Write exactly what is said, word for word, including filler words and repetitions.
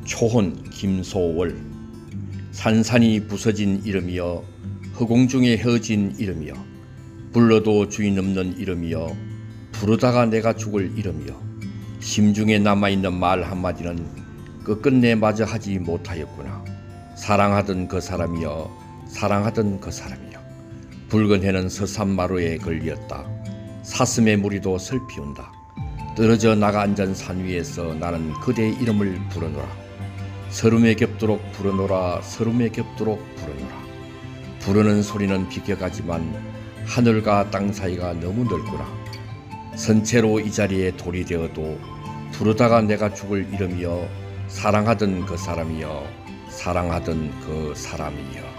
초혼 김소월. 산산이 부서진 이름이여 허공 중에 헤어진 이름이여 불러도 주인 없는 이름이여 부르다가 내가 죽을 이름이여 심중에 남아있는 말 한마디는 끝끝내 마저 하지 못하였구나. 사랑하던 그 사람이여 사랑하던 그 사람이여 붉은 해는 서산마루에 걸렸다. 사슴의 무리도 슬피운다. 떨어져 나가 앉은 산 위에서 나는 그대의 이름을 부르노라. 서름에 겹도록 부르노라. 서름에 겹도록 부르노라. 부르는 소리는 비껴가지만 하늘과 땅 사이가 너무 넓구나. 선체로 이 자리에 돌이 되어도 부르다가 내가 죽을 이름이여 사랑하던 그 사람이여 사랑하던 그 사람이여.